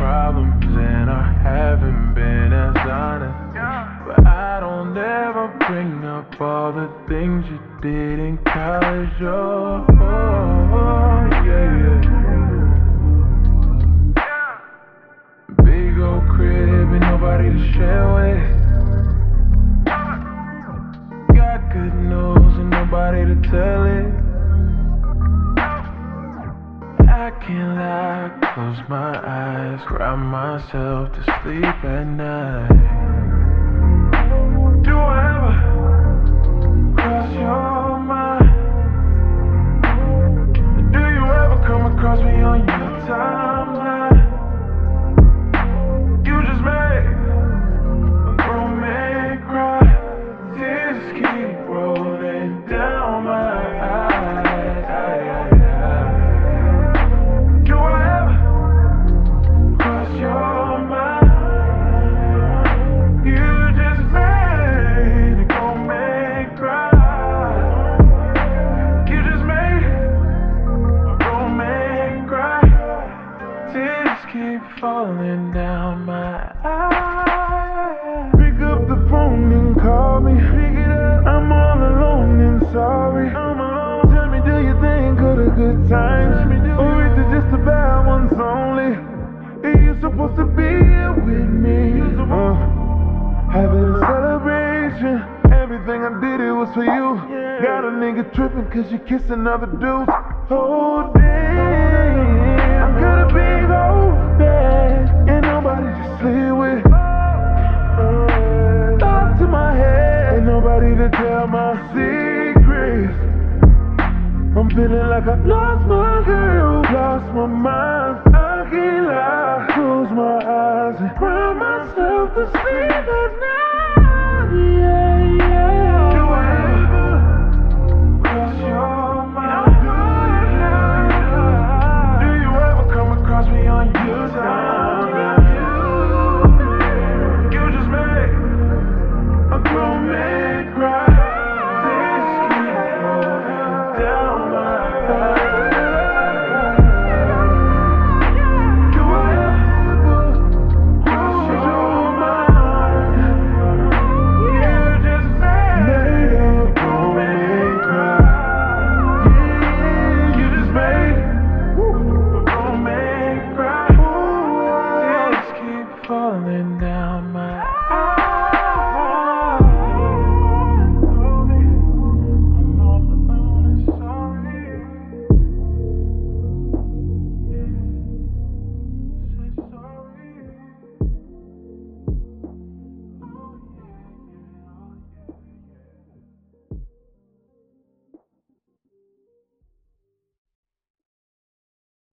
problems and I haven't been as honest. But I don't ever bring up all the things you did in college. Oh, yeah. Big old crib and nobody to share with. Got good news and nobody to tell it. I can't lie, close my eyes, cry myself to sleep at night. Do I ever cross your mind? Do you ever come across me on your timeline? You just made a grown man cry. Tears keep rolling down my eyes. Do I ever cross your mind? You just made a grown man cry. You just made a grown man cry. Tears keep falling down my eyes. Pick up the phone and call me. Pick it up. I'm all alone and sorry. I'm alone. Tell me, do you think of the good times? Or is it just the bad ones only? Are you supposed to be here with me? Having a celebration. Everything I did, it was for you. Got a nigga tripping cause you kissing other dudes. Oh damn, I got a big old bed and nobody to sleep with. Thoughts in my head and nobody to tell my secrets. I'm feeling like I lost my girl, lost my mind.